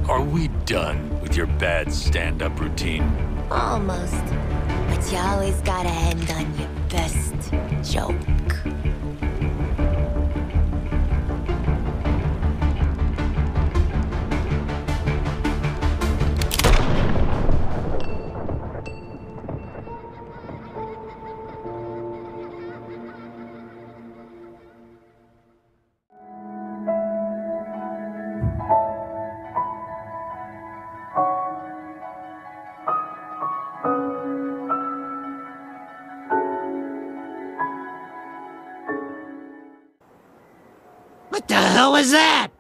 Are we done with your bad stand-up routine? Almost. But you always gotta end on your best joke. What the hell was that?